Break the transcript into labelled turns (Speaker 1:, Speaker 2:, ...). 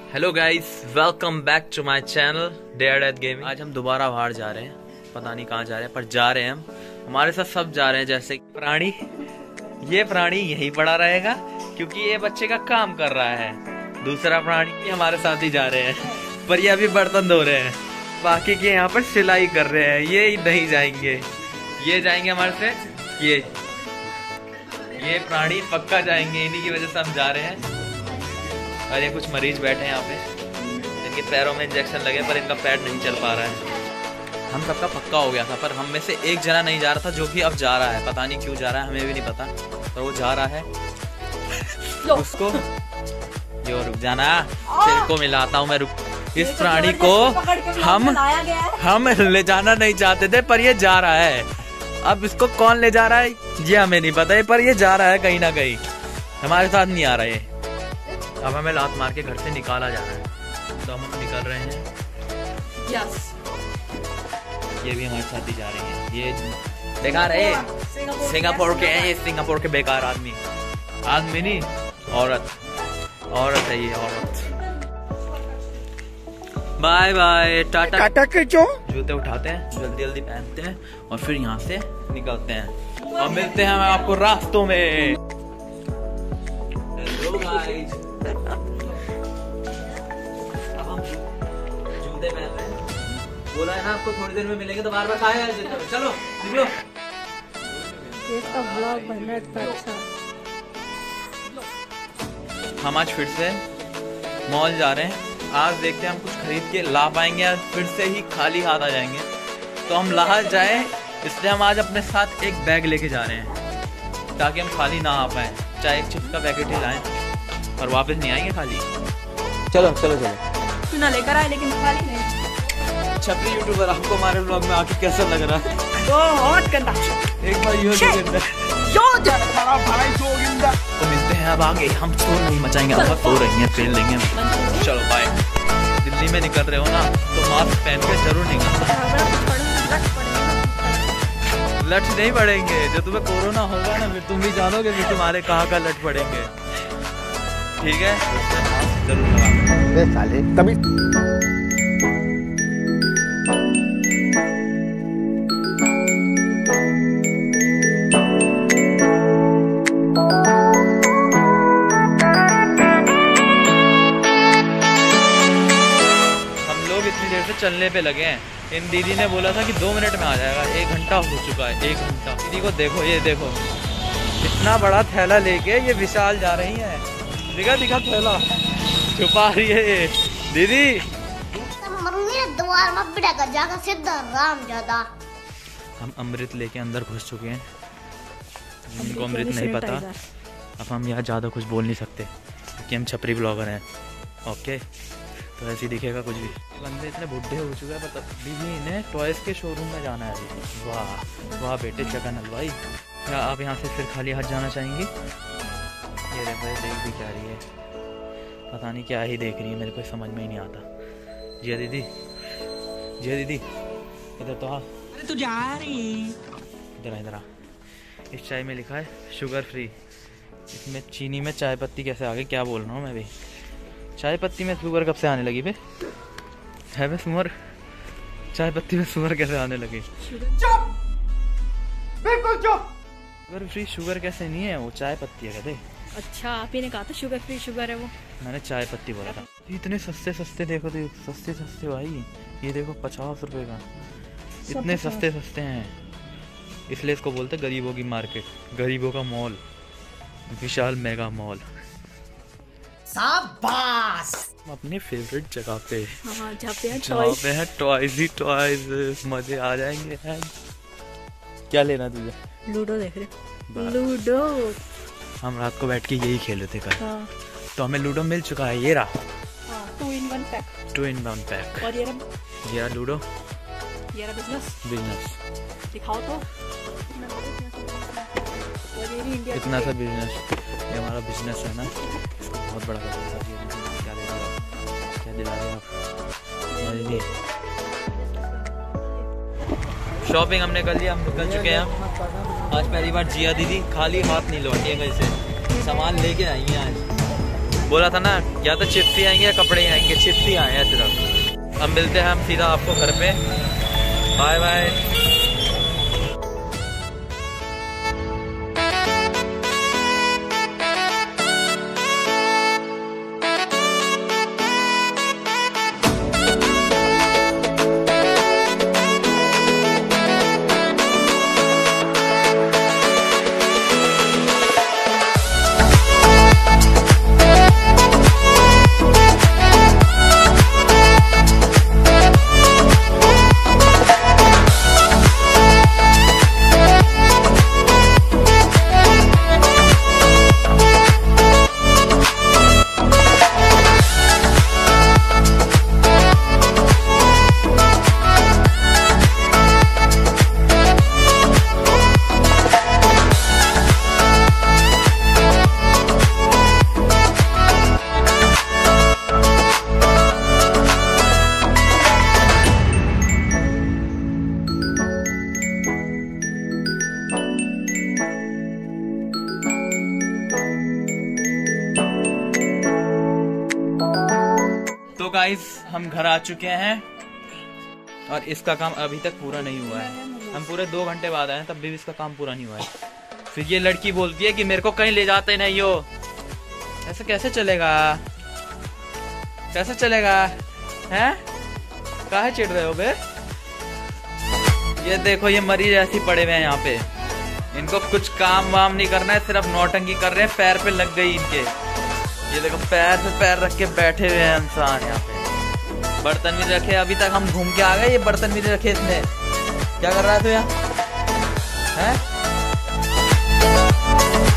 Speaker 1: Hello guys, welcome back to my channel dare death gaming. आज हम दोबारा बाहर जा रहे हैं, पता नहीं कहाँ जा रहे हैं पर जा रहे हैं हम। हमारे साथ सब जा रहे हैं, जैसे प्राणी। ये प्राणी यहीं पड़ा रहेगा क्योंकि ये बच्चे का काम कर रहा है। दूसरा प्राणी भी हमारे साथ ही जा रहे हैं पर ये अभी बर्तन धो रहे हैं। बाकी के यहाँ पर सिलाई कर रहे हैं, ये नहीं जाएंगे। ये जाएंगे हमारे से, ये प्राणी पक्का जाएंगे, इन्हीं की वजह से हम जा रहे हैं। और ये कुछ मरीज बैठे हैं यहाँ पे, इनके पैरों में इंजेक्शन लगे पर इनका पैर नहीं चल पा रहा है। हम सबका पक्का हो गया था पर हम में से एक जना नहीं जा रहा था, जो कि अब जा रहा है। पता नहीं क्यों जा रहा है, हमें भी नहीं पता, पर वो जा रहा है। उसको यो रुक जाना, तेरे को मिलाता हूँ मैं, रुक। इस प्राणी को हम ले जाना नहीं चाहते थे पर ये जा रहा है। अब इसको कौन ले जा रहा है ये हमें नहीं पता है, पर ये जा रहा है कहीं ना कहीं, हमारे साथ नहीं आ रहा है। अब हमें लात मार के घर से निकाला जा रहा है, तो हम निकल रहे हैं।
Speaker 2: यस।
Speaker 1: ये भी हमारे साथ ही जा रही है। ये बेकार है, सिंगापुर के हैं ये, सिंगापुर के बेकार आदमी। आदमी नहीं, औरत है ये, औरत। Bye bye, Tata.
Speaker 3: टाटा के जो
Speaker 1: जूते उठाते हैं, जल्दी जल्दी पहनते हैं और फिर यहाँ से निकलते हैं। और मिलते हैं आपको रास्तों में। हेलो गाइस, अब हम जूते पहन रहे हैं। बोला है ना आपको थोड़ी देर में मिलेंगे, तो बार बार कहाँ है? चलो निकलो।
Speaker 2: ये तो व्लॉग बन रहा था। अच्छा,
Speaker 1: हम आज फिर से मॉल जा रहे हैं। आज देखते हैं हम कुछ खरीद के ला पाएंगे या फिर से ही खाली हाथ आ जाएंगे। तो हम ला जाए, इसलिए हम आज अपने साथ एक बैग लेके जा रहे हैं ताकि हम खाली ना आ पाए। चाहे एक चिप्स का पैकेट ही लाएं और वापस नहीं आएंगे खाली। चलो चलो चलो।
Speaker 2: तू ना लेकर आए लेकिन खाली नहीं।
Speaker 1: छपरी यूट्यूबर, आपको हमारे ब्लॉग में आके कैसा लग रहा है?
Speaker 2: बहुत गंदा।
Speaker 1: एक बार यो तो मिलते हैं अब आगे। हम शोर नहीं मचाएंगे, अब सो रही हैं, फेल लेंगे। चलो बाय। दिल्ली में निकल रहे हो ना तो मास्क पहन के जरूर निकलना। लठ नहीं पड़ेंगे, जो तुम्हें कोरोना होगा ना फिर तुम भी जानोगे कि तुम्हारे कहाँ का लठ पड़ेंगे। ठीक है, जरूर लगा
Speaker 3: साले तभी।
Speaker 1: इतनी देर से चलने पे लगे हैं। इन दीदी ने बोला था कि 2 मिनट में आ जाएगा, 1 घंटा हो चुका है, 1 घंटा। दीदी को देखो, ये देखो इतना बड़ा थैला लेके ये विशाल जा रही है। दिखा थैला छुपा रही है ये दीदी। हम अमृत लेके अंदर घुस चुके हैं, जिनको अमृत नहीं पता। अब हम यहाँ ज़्यादा कुछ बोल नहीं सकते क्योंकि हम छपरी ब्लॉगर हैं। ओके, तो ऐसे ही दिखेगा कुछ भी। बंदे इतने बुढ़े हो चुके हैं, पर अभी भी इन्हें टॉयज़ के शोरूम में जाना है अभी। वाह वाह बेटे चकन हलवाई। क्या आप यहाँ से फिर खाली हाथ जाना चाहेंगी? ये देखो, देख भी क्या रही है, पता नहीं क्या ही देख रही है, मेरे को समझ में ही नहीं आता। जी दीदी, जी दीदी इधर तो आ।
Speaker 2: अरे तू जा रही।
Speaker 1: इधर आ। इस चाय में लिखा है शुगर फ्री। इसमें चीनी में चाय पत्ती कैसे आ गई? क्या बोल रहा हूँ मैं भी। चाय पत्ती में शुगर कब से आने लगी बे? है बे सुअर, चाय पत्ती में शुगर कैसे आने लगी?
Speaker 3: चुप, बिल्कुल चुप।
Speaker 1: शुगर फ्री शुगर कैसे नहीं है, वो चाय पत्ती है कहते।
Speaker 2: अच्छा, आप ही ने कहा था शुगर फ्री शुगर है वो।
Speaker 1: मैंने चाय पत्ती बोला था। इतने सस्ते सस्ते देखो, सस्ते सस्ते भाई। ये देखो 50 रुपए का, इतने सस्ते सस्ते हैं। इसलिए इसको बोलते गरीबों की मार्केट, गरीबों का मॉल, विशाल मेगा मॉल।
Speaker 3: शाबाश।
Speaker 1: अपने फेवरेट जगह पे,
Speaker 2: जहाँ पे
Speaker 1: है टॉयज ही टॉयज, मजे आ जाएंगे। क्या लेना तुझे?
Speaker 2: लूडो देख रहे? लूडो
Speaker 1: हम रात को बैठ के यही खेले थे कल।
Speaker 2: हाँ।
Speaker 1: तो हमें लूडो मिल चुका है, ये रहा
Speaker 2: 2 in 1 पैक।
Speaker 1: 2 in 1 pack.
Speaker 2: और ये रहा
Speaker 1: लूडो,
Speaker 2: ये रहा
Speaker 1: बिजनेस।
Speaker 2: दिखाओ तो
Speaker 1: कितना सा बिजनेस। ये हमारा बिजनेस है ना, इसको बहुत बड़ा कर दिया। क्या दे रहे हो, क्या दिला रहे हो आप? शॉपिंग हमने कर लिया, हम निकल चुके हैं। आज पहली बार जिया दीदी खाली हाथ नहीं लौटी है कहीं से, सामान लेके आई हैं आज। बोला था ना, या तो चिप्स ही आएंगे या कपड़े ही आएंगे, चिप्स ही आए हैं सिर्फ। अब मिलते हैं हम सीधा आपको घर पे। Bye bye. तो गाइस हम घर आ चुके हैं और इसका काम अभी तक पूरा नहीं हुआ है। हम पूरे 2 घंटे बाद आए हैं, तब भी इसका काम पूरा नहीं हुआ है। फिर ये लड़की बोलती है कि मेरे को कहीं ले जाते नहीं हो। ऐसे कैसे चलेगा, कैसे चलेगा हैं? काहे चिढ़ रहे हो बे? ये देखो ये मरीज ऐसे पड़े हुए हैं यहाँ पे, इनको कुछ काम वाम नहीं करना है, सिर्फ नौटंकी कर रहे हैं। पैर पे लग गई इनके, ये देखो पैर पे पैर रख के बैठे हुए हैं इंसान यहाँ पे। बर्तन भी रखे, अभी तक हम घूम के आ गए, ये बर्तन भी रखे इसने। क्या कर रहा है तू यहाँ हैं?